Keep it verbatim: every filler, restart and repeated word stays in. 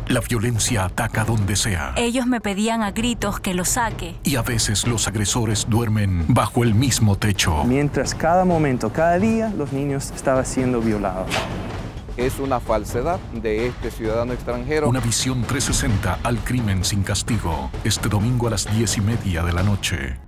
La violencia ataca donde sea. Ellos me pedían a gritos que lo saque. Y a veces los agresores duermen bajo el mismo techo. Mientras cada momento, cada día, los niños estaban siendo violados. Es una falsedad de este ciudadano extranjero. Una visión trescientos sesenta al crimen sin castigo. Este domingo a las diez y media de la noche.